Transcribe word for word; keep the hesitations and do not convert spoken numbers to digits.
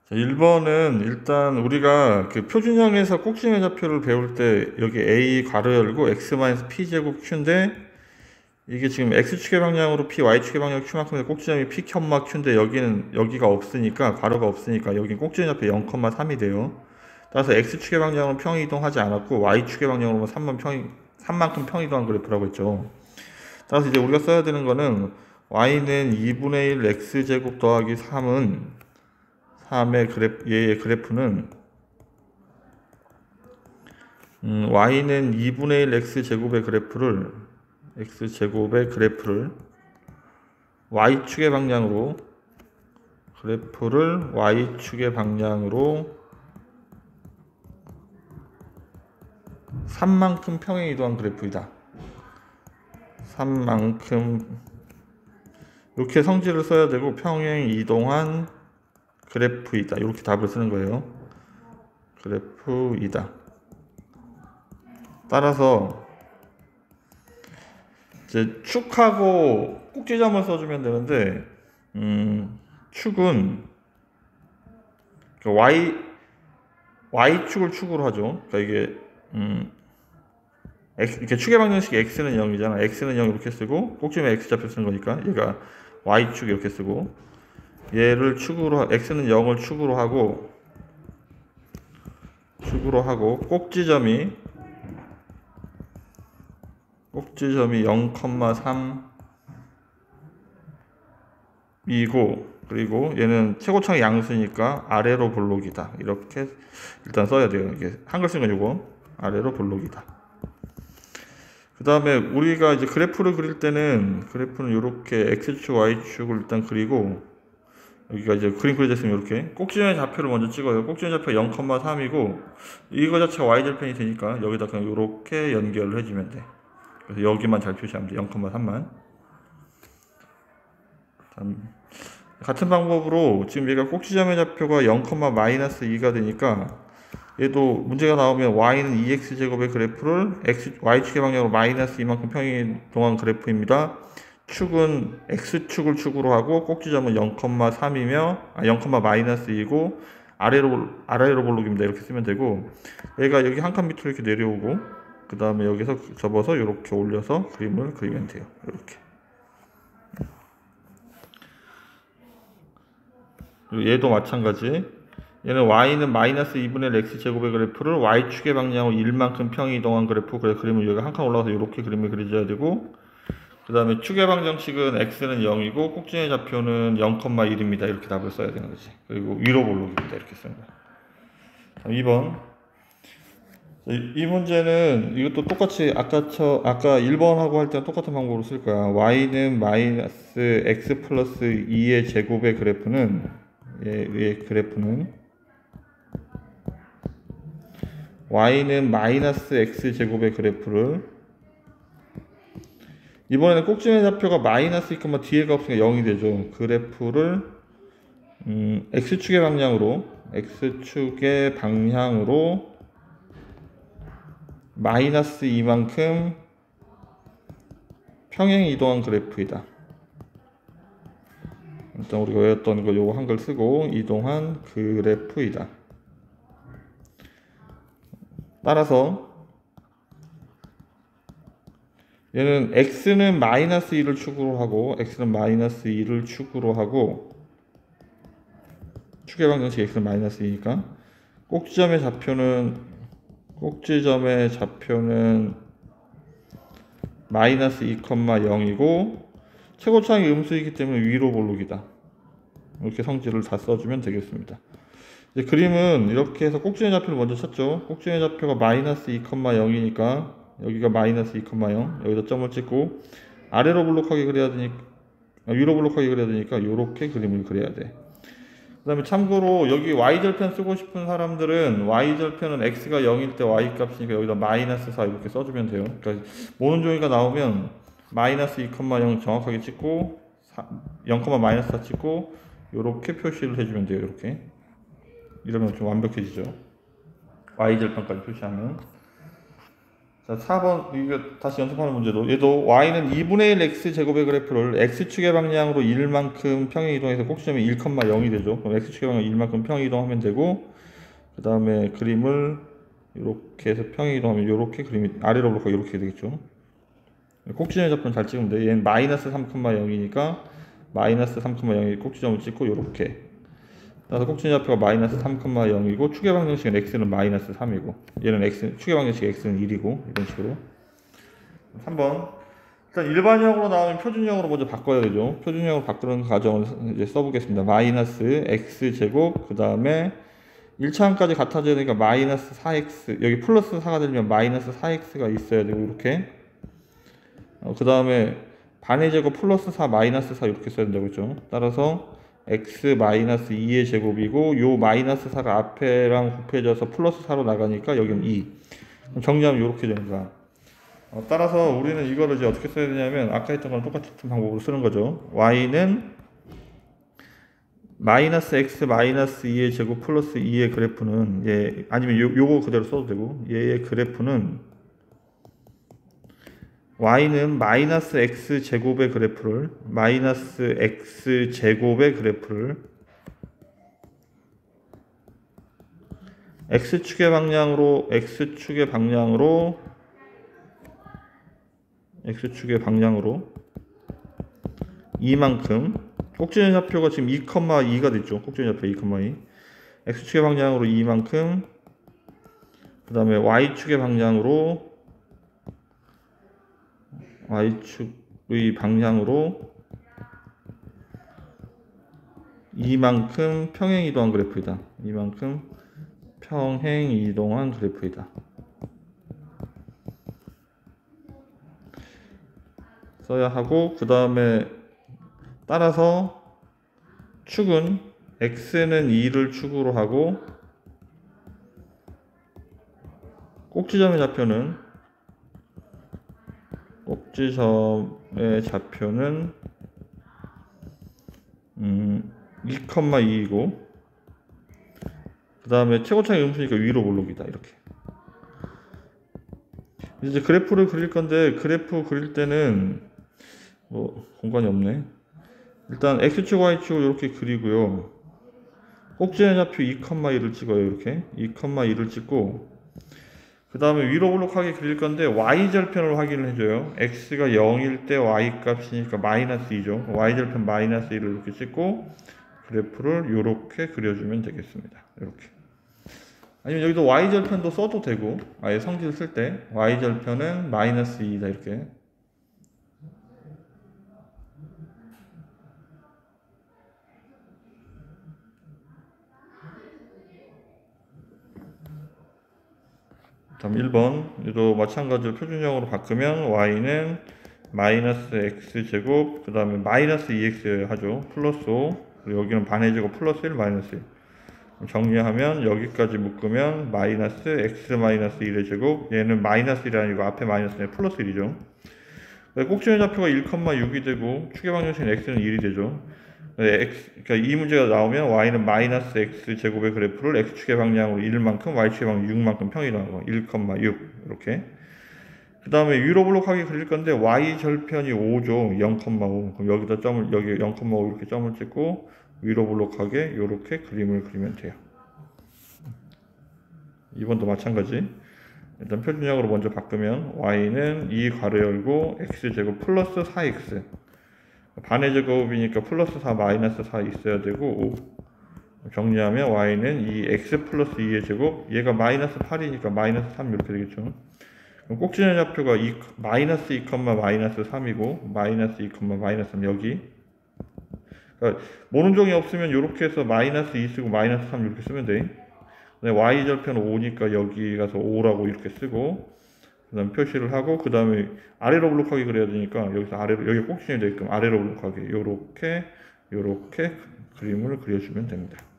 자, 일 번은 일단 우리가 그 표준형에서 꼭지점의 좌표를 배울 때 여기 a 괄호 열고 x-p 제곱 q인데 이게 지금 x축의 방향으로 p, y축의 방향 q만큼 꼭지점이 p, q인데 여기는 여기가 없으니까 괄호가 없으니까 여기 꼭지점 좌표 영, 삼이 돼요. 따라서 x축의 방향으로 평이동하지 않았고 y축의 방향으로 삼만 평이, 삼만큼 평이동한 그래프라고 했죠. 따라서 이제 우리가 써야 되는 거는 y는 이분의 일 x제곱 더하기 삼은 삼의 그래프, 얘의 그래프는 음, y는 이분의 일 x제곱의 그래프를 x제곱의 그래프를 y축의 방향으로 그래프를 y축의 방향으로 삼만큼 평행 이동한 그래프이다. 삼만큼 이렇게 성질을 써야 되고 평행 이동한 그래프이다. 이렇게 답을 쓰는 거예요. 그래프이다. 따라서 이제 축하고 꼭지점을 써주면 되는데 음, 축은 y y축을 축으로 하죠. 그러니까 이게 음, x, 이렇게 축의 방정식이 x는 영이잖아. x는 영 이렇게 쓰고 꼭지점에 x좌표 쓰는 거니까 얘가 y축 이렇게 쓰고 얘를 축으로 x는 영을 축으로 하고 축으로 하고 꼭지점이 꼭지점이 영, 삼이고 그리고 얘는 최고창의 양수니까 아래로 볼록이다. 이렇게 일단 써야 돼요. 이게 한글 쓴 건 이거 아래로 볼록이다. 그 다음에 우리가 이제 그래프를 그릴 때는 그래프는 이렇게 x축, y축을 일단 그리고 여기가 이제 그림 그려졌으면 이렇게 꼭지점의 좌표를 먼저 찍어요. 꼭지점의 좌표 영, 삼이고 이거 자체가 y절편이 되니까 여기다 그냥 이렇게 연결을 해주면 돼. 그래서 여기만 잘 표시하면 돼. 영, 삼만. 같은 방법으로 지금 얘가 꼭지점의 좌표가 영, 마이너스 이가 되니까 얘도 문제가 나오면 y는 이 엑스제곱의 그래프를 x, y축의 방향으로 마이너스 이만큼 평이동한 그래프입니다. 축은 x축을 축으로 하고 꼭지점은 영, 삼이며 아, 영, 마이너스 이고 아래로 아래로 볼록입니다. 이렇게 쓰면 되고 얘가 여기 한 칸 밑으로 이렇게 내려오고 그 다음에 여기서 접어서 이렇게 올려서 그림을 그리면 돼요. 이렇게. 그리고 얘도 마찬가지. 얘는 y는 마이너스 이분의 일 x제곱의 그래프를 y축의 방향으로 일만큼 평이 이동한 그래프. 그래서 그림을 여기 한 칸 올라가서 이렇게 그림을 그려줘야 되고 그 다음에 축의 방정식은 x는 영이고 꼭지의 좌표는 영, 일입니다. 이렇게 답을 써야 되는 거지. 그리고 위로 볼록입니다. 이렇게 쓰는 거야. 이 번. 이 문제는 이것도 똑같이 아까 저 아까 일 번하고 할 때는 똑같은 방법으로 쓸 거야. y는 마이너스 x 플러스 이의 제곱의 그래프는 얘의 그래프는 y는 마이너스 x 제곱의 그래프를 이번에는 꼭지점의 좌표가 마이너스 이, 뒤에가 없으니까 영이 되죠. 그래프를 음, x축의 방향으로 x축의 방향으로 마이너스 이만큼 평행 이동한 그래프이다. 일단 우리가 외웠던 거 요거 한글 쓰고 이동한 그래프이다. 따라서 얘는 x는 마이너스 이를 축으로 하고 x는 마이너스 이를 축으로 하고 축의 방정식 x는 마이너스 이니까 꼭지점의 좌표는 꼭지점의 좌표는 마이너스 이, 영이고 최고창이 음수이기 때문에 위로 볼록이다. 이렇게 성질을 다 써주면 되겠습니다. 이제 그림은 이렇게 해서 꼭지점의 좌표를 먼저 찾죠. 꼭지점의 좌표가 마이너스 이, 영이니까 여기가 마이너스 이, 영 여기다 점을 찍고 아래로 볼록하게 그려야 되니까 위로 볼록하게 그려야 되니까 이렇게 그림을 그려야 돼. 그 다음에 참고로 여기 y절편 쓰고 싶은 사람들은 y절편은 x가 영일 때 y 값이니까 여기다 마이너스 사 이렇게 써주면 돼요. 그러니까 모든 종이가 나오면 마이너스 이, 영 정확하게 찍고 영, 마이너스 사 찍고 이렇게 표시를 해주면 돼요. 이렇게 이러면 좀 완벽해지죠. y절편까지 표시하면. 자, 사 번, 이거 다시 연습하는 문제도, 얘도 y는 이분의 일 x 제곱의 그래프를 x축의 방향으로 일만큼 평행 이동해서 꼭지점이 일, 영이 되죠. 그럼 x축의 방향 일만큼 평행 이동하면 되고, 그 다음에 그림을 이렇게 해서 평행 이동하면 이렇게 그림이 아래로 올라가고 이렇게 되겠죠. 꼭지점의 좌표는 잘 찍으면 돼. 얘는 마이너스 삼, 영이니까 마이너스 삼, 영이 꼭지점을 찍고 이렇게. 따라서 꼭지점 좌표가 마이너스 삼, 영이고 축의 방정식은 x는 마이너스 삼이고 얘는 x, 축의 방정식 x는 일이고 이런 식으로. 삼 번 일단 일반형으로 나오면 표준형으로 먼저 바꿔야 되죠. 표준형으로 바꾸는 과정을 이제 써보겠습니다. 마이너스 x제곱 그 다음에 일 차항까지 같아져야 되니까 마이너스 사 엑스 여기 플러스 사가 되면 마이너스 사 엑스가 있어야 되고 이렇게 어, 그 다음에 반의 제곱 플러스 사 마이너스 사 이렇게 써야 된다고 했죠. 따라서 x 마이너스 이의 제곱이고 요 마이너스 사가 앞에랑 곱해져서 플러스 사로 나가니까 여기는 이. 정리하면 이렇게 되는 거야. 어, 따라서 우리는 이거를 이제 어떻게 써야 되냐면 아까 했던 거랑 똑같은 방법으로 쓰는 거죠. y는 마이너스 x 마이너스 이의 제곱 플러스 이의 그래프는 예, 아니면 요, 요거 그대로 써도 되고 얘의 그래프는 y는 마이너스 x 제곱의 그래프를 마이너스 x 제곱의 그래프를 x축의 방향으로 x축의 방향으로 x축의 방향으로 이만큼 꼭지점 좌표가 지금 이, 이가 됐죠. 꼭지점 좌표 이, 이 x축의 방향으로 이만큼 그 다음에 y축의 방향으로 y축의 방향으로 이만큼 평행 이동한 그래프이다. 이만큼 평행 이동한 그래프이다. 써야 하고 그 다음에 따라서 축은 x는 이를 축으로 하고 꼭지점의 좌표는 꼭지점의 좌표는 음, 이, 이이고 그 다음에 최고차이 음수니까 위로 볼록이다. 이렇게 이제 그래프를 그릴 건데 그래프 그릴 때는 뭐 공간이 없네. 일단 x축 y축을 이렇게 그리고요. 꼭지점의 좌표 이, 이를 찍어요. 이렇게 이, 이를 찍고 그 다음에 위로 볼록하게 그릴 건데 y절편을 확인을 해줘요. x가 영일 때 y 값이니까 마이너스 이죠. y절편 마이너스 이를 이렇게 찍고 그래프를 이렇게 그려주면 되겠습니다. 이렇게. 아니면 여기도 y절편도 써도 되고 아예 성질을 쓸 때 y절편은 마이너스 이다 이렇게. 다음 일 번 얘도 마찬가지로 표준형으로 바꾸면 y는 마이너스 x제곱 그 다음에 마이너스 이 엑스 하죠. 플러스 오 그리고 여기는 반의 제곱 플러스 일 마이너스 일 정리하면 여기까지 묶으면 마이너스 x 마이너스 일의 제곱 얘는 마이너스 일이 아니고 앞에 마이너스 일 플러스 일이죠. 꼭지점 좌표가 일, 육이 되고 축의 방정식은 x는 일이 되죠. x, 그러니까 이 문제가 나오면 y는 마이너스 x 제곱의 그래프를 x축의 방향으로 일만큼 y축의 방향 육만큼 평이동하는 거 일, 육 이렇게. 그 다음에 위로 볼록하게 그릴 건데 y절편이 오죠. 영, 오. 그럼 여기다 점을 여기 영, 오 이렇게 점을 찍고 위로 볼록하게 이렇게 그림을 그리면 돼요. 이 번도 마찬가지. 일단 표준형으로 먼저 바꾸면 y는 이 괄호 열고 x제곱 플러스 사 엑스 반의 제곱이니까 플러스 사 마이너스 사 있어야 되고 오. 정리하면 y는 이 x 플러스 이의 제곱 얘가 마이너스 팔이니까 마이너스 삼 이렇게 되겠죠. 그럼 꼭지점 좌표가 이, 마이너스 이, 마이너스 삼이고 마이너스 이, 마이너스 삼 여기. 그러니까 모음종이 없으면 이렇게 해서 마이너스 이 쓰고 마이너스 삼 이렇게 쓰면 돼. y절편은 오니까 여기 가서 오라고 이렇게 쓰고 그 다음 표시를 하고 그 다음에 아래로 볼록하게 그려야 되니까 여기서 아래로 여기 꼭지점이 되게끔 아래로 볼록하게 요렇게 요렇게 그림을 그려주면 됩니다.